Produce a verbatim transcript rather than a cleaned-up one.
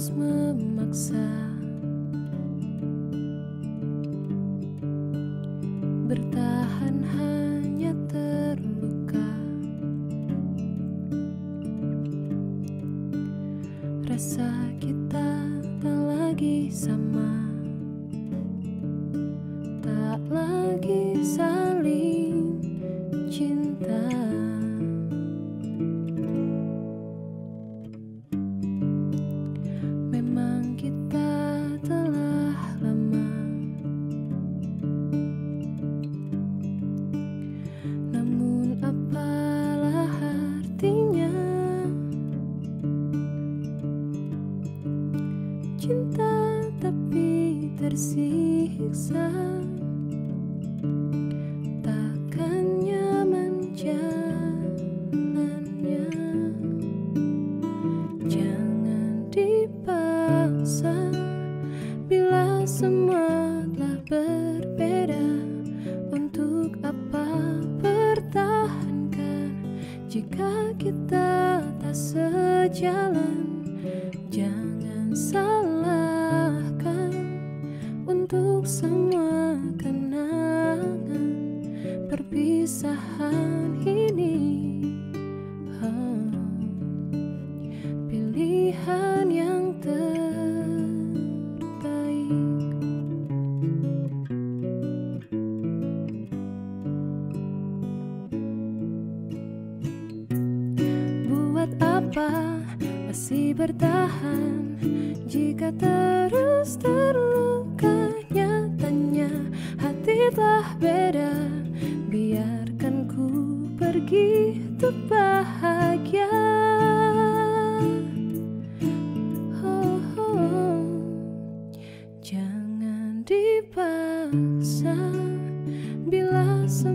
harus memaksa bertahan hanya terluka. Rasa kita tak lagi sama, tak lagi saling cinta. Memang kita telah lama, namun apalah artinya cinta tapi tersiksa. Takkan nyaman jalannya, jangan dipaksa. Bila semua telah berbeda, untuk apa pertahankan jika kita tak sejalan? Jangan salahkan untuk semua kenangan perpisahan ini. Oh, pilihan yang terbaik. Buat apa masih bertahan jika terus terluka? Nyatanya hati telah beda. Biarkan ku pergi untuk bahagia. Oh, oh. Jangan dipaksa bila semua